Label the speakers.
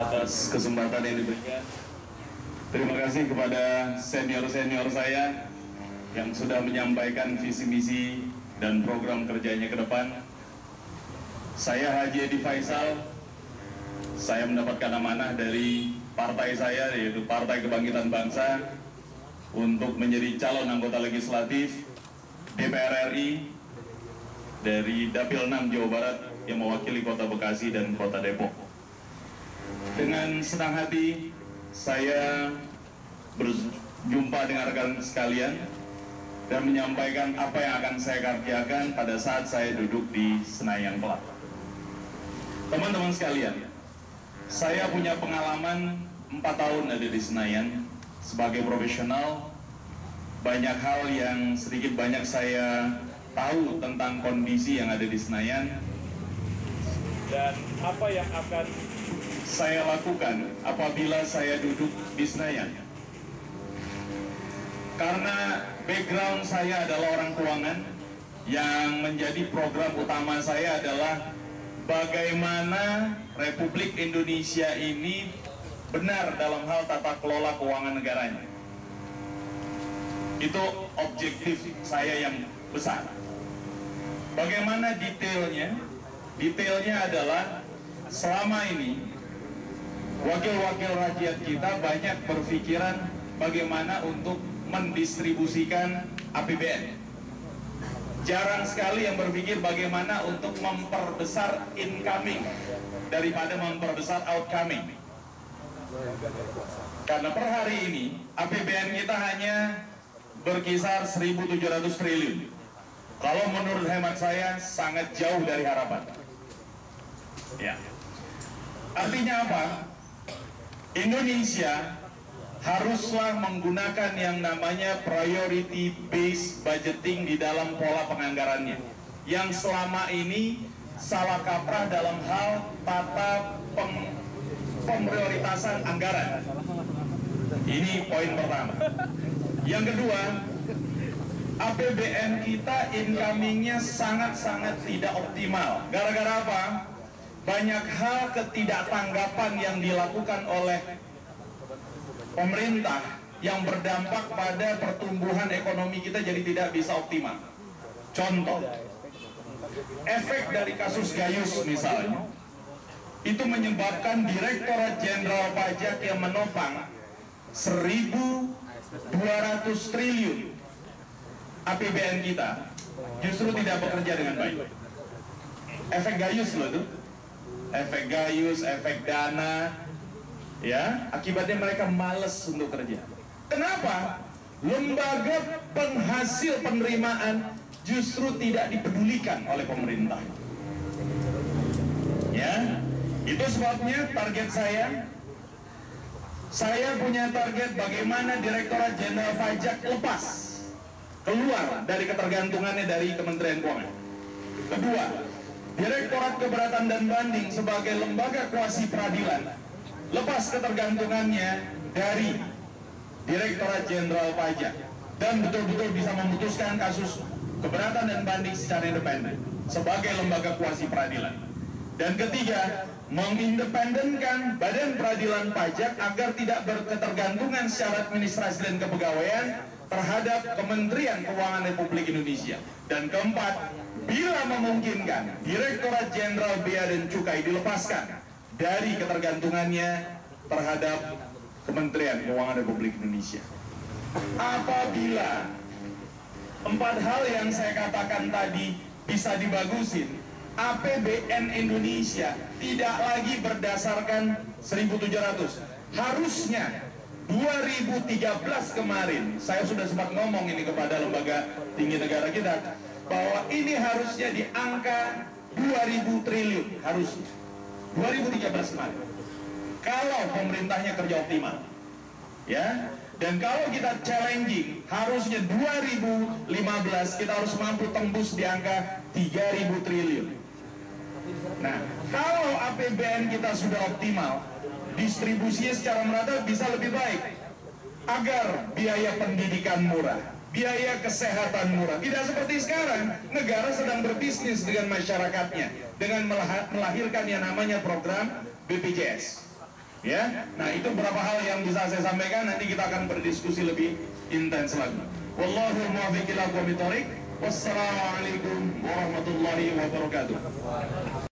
Speaker 1: atas kesempatan yang diberikan. Terima kasih kepada senior-senior saya yang sudah menyampaikan visi misi dan program kerjanya ke depan. Saya Haji Edi Faisal. Saya mendapatkan amanah dari partai saya, yaitu Partai Kebangkitan Bangsa, untuk menjadi calon anggota legislatif DPR RI dari Dapil 6 Jawa Barat yang mewakili Kota Bekasi dan Kota Depok. Dengan senang hati saya berjumpa dengan rekan sekalian dan menyampaikan apa yang akan saya kerjakan pada saat saya duduk di Senayan kelak. Teman-teman sekalian, saya punya pengalaman 4 tahun ada di Senayan sebagai profesional. Banyak hal yang sedikit banyak saya tahu tentang kondisi yang ada di Senayan dan apa yang akan saya lakukan apabila saya duduk di Senayan. Karena background saya adalah orang keuangan, yang menjadi program utama saya adalah bagaimana Republik Indonesia ini benar dalam hal tata kelola keuangan negaranya. Itu objektif saya yang besar. Bagaimana detailnya? Detailnya adalah selama ini wakil-wakil rakyat kita banyak berpikiran bagaimana untuk mendistribusikan APBN. Jarang sekali yang berpikir bagaimana untuk memperbesar incoming daripada memperbesar outcoming. Karena per hari ini APBN kita hanya berkisar 1.700 triliun. Kalau menurut hemat saya sangat jauh dari harapan. Ya. Artinya apa? Indonesia haruslah menggunakan yang namanya priority based budgeting di dalam pola penganggarannya, yang selama ini salah kaprah dalam hal tata pemprioritasan anggaran. Ini poin pertama. Yang kedua, APBN kita incomingnya sangat-sangat tidak optimal. Gara-gara apa? Banyak hal ketidaktanggapan yang dilakukan oleh pemerintah yang berdampak pada pertumbuhan ekonomi kita jadi tidak bisa optimal. Contoh, efek dari kasus Gayus misalnya, itu menyebabkan Direktorat Jenderal Pajak yang menopang 1.200 triliun APBN kita justru tidak bekerja dengan baik. Efek Gayus loh itu, efek Gayus, efek dana, ya, akibatnya mereka males untuk kerja. Kenapa? Lembaga penghasil penerimaan justru tidak dipedulikan oleh pemerintah. Ya, itu sebabnya target saya punya target bagaimana Direktorat Jenderal Pajak lepas, keluar dari ketergantungannya dari Kementerian Keuangan. Kedua, Direktorat Keberatan dan Banding sebagai lembaga kuasi peradilan lepas ketergantungannya dari Direktorat Jenderal Pajak dan betul-betul bisa memutuskan kasus keberatan dan banding secara independen sebagai lembaga kuasi peradilan. Dan ketiga, mengindependenkan Badan Peradilan Pajak agar tidak berketergantungan secara administrasi dan kepegawaian terhadap Kementerian Keuangan Republik Indonesia. Dan keempat, bila memungkinkan, Direktorat Jenderal Bea dan Cukai dilepaskan dari ketergantungannya terhadap Kementerian Keuangan Republik Indonesia. Apabila 4 hal yang saya katakan tadi bisa dibagusin, APBN Indonesia tidak lagi berdasarkan 1.700. Harusnya 2013 kemarin, saya sudah sempat ngomong ini kepada lembaga tinggi negara kita, bahwa ini harusnya di angka 2.000 triliun, harusnya 2013 kemarin. Kalau pemerintahnya kerja optimal, ya. Dan kalau kita challenging, harusnya 2015 kita harus mampu tembus di angka 3.000 triliun. Nah, kalau APBN kita sudah optimal, distribusinya secara merata bisa lebih baik, agar biaya pendidikan murah, biaya kesehatan murah. Tidak seperti sekarang, negara sedang berbisnis dengan masyarakatnya dengan melahirkan yang namanya program BPJS. Ya, nah itu beberapa hal yang bisa saya sampaikan. Nanti kita akan berdiskusi lebih intens lagi. Wallahu muwaffiq ila aqwamit thoriq. Wassalamualaikum warahmatullahi wabarakatuh.